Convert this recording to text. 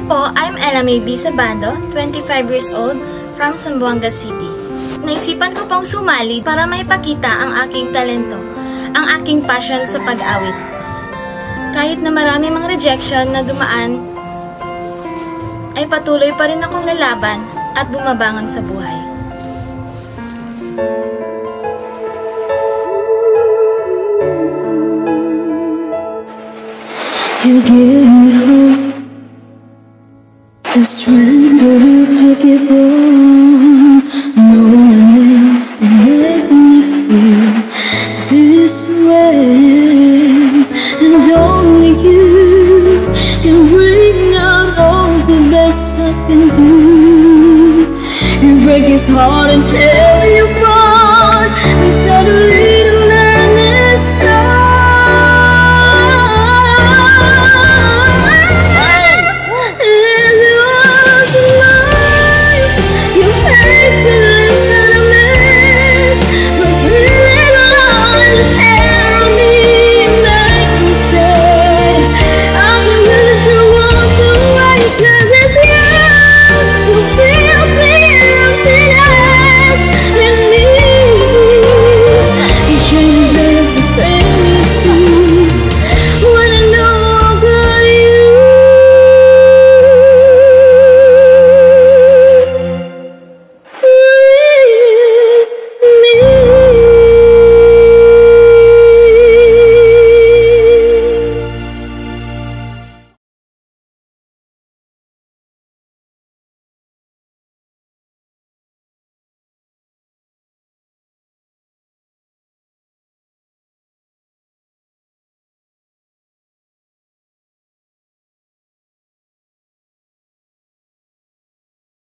po, I'm Mae Sabando, 25 years old, from Zamboanga City. Naisipan ko pong sumali para maipakita ang aking talento, ang aking passion sa pag-awit. Kahit na marami mang rejection na dumaan, ay patuloy pa rin akong lalaban at bumabangon sa buhay. You give me hope, the strength to reach to keep on. No one else can make me feel this way, and only you can bring out all the best I can do. You break his heart and tear